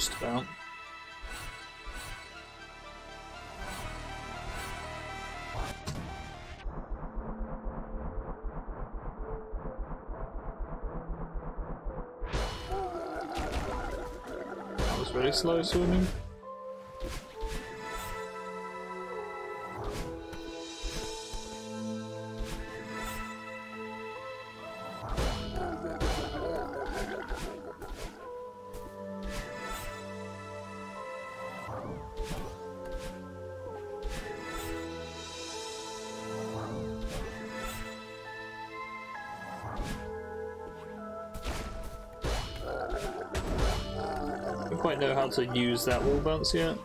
Just about. That was really slow swimming. I don't quite know how to use that wall bounce yet.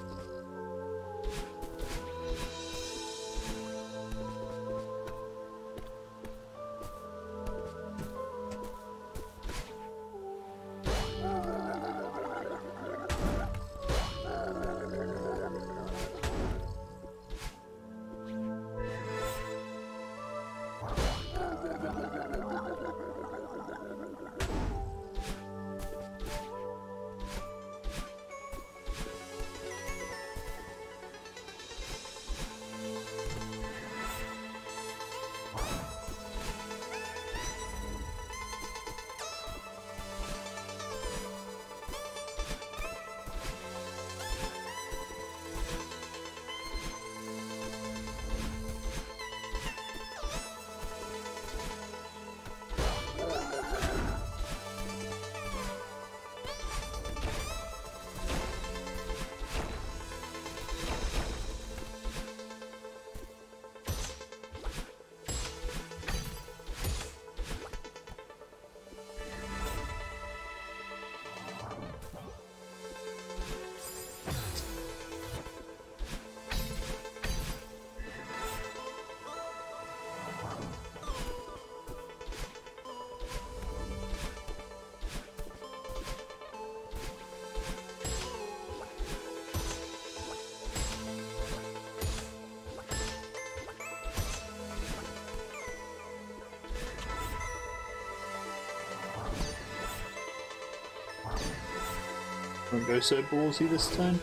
Won't go so ballsy this time.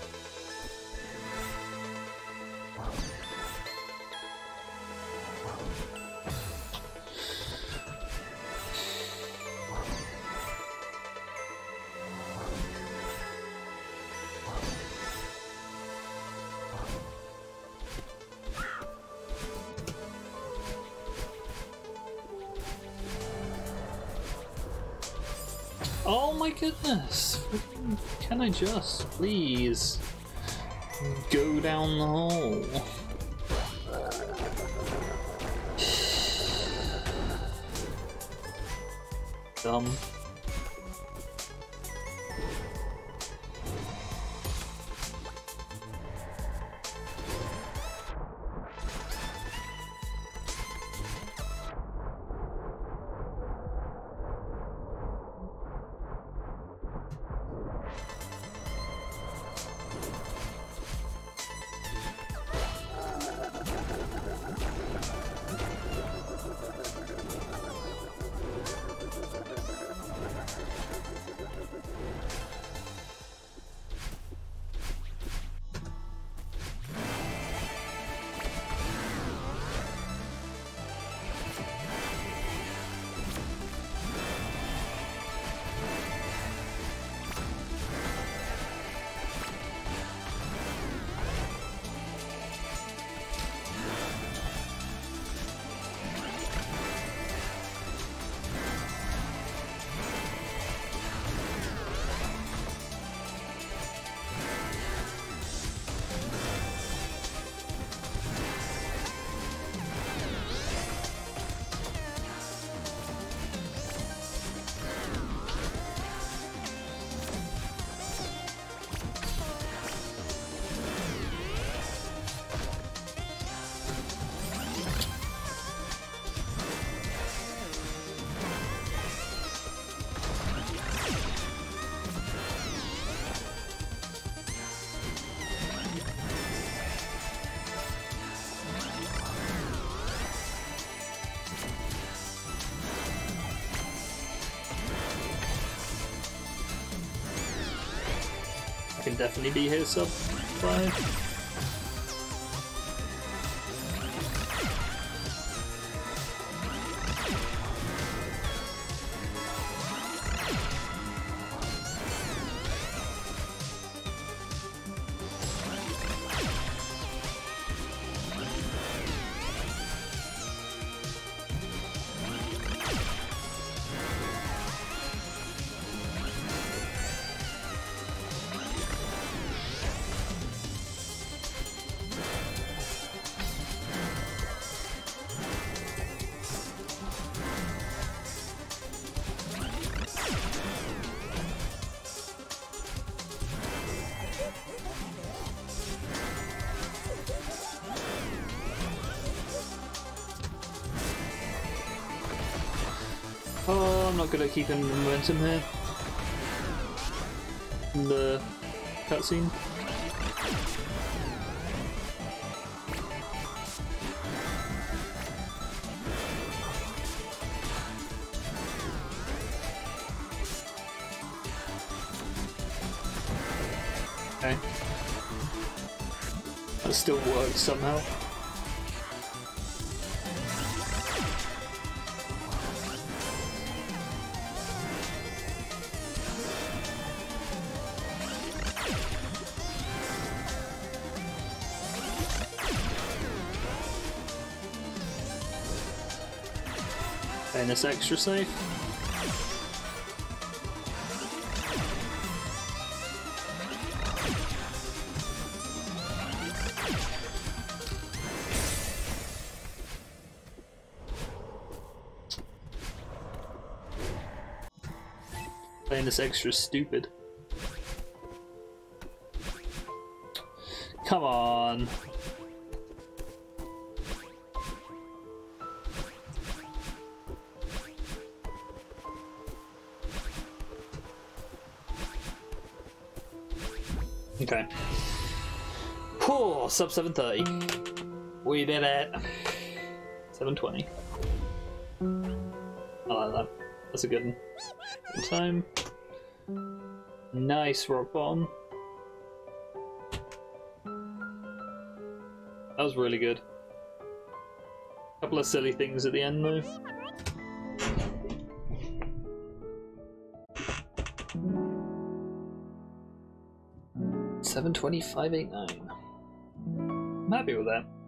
Oh my goodness! Can I just please go down the hole? Dumb. Can definitely be here sub 5. Oh, I'm not good at keeping the momentum here. The cutscene. Okay. That still works somehow. And it's extra safe. Playing this extra stupid. Come on. Okay. Poor sub 730. We did it. 720. I like that. That's a good one. Good time. Nice rock bottom. That was really good. Couple of silly things at the end though. $725.89. I'm happy with that.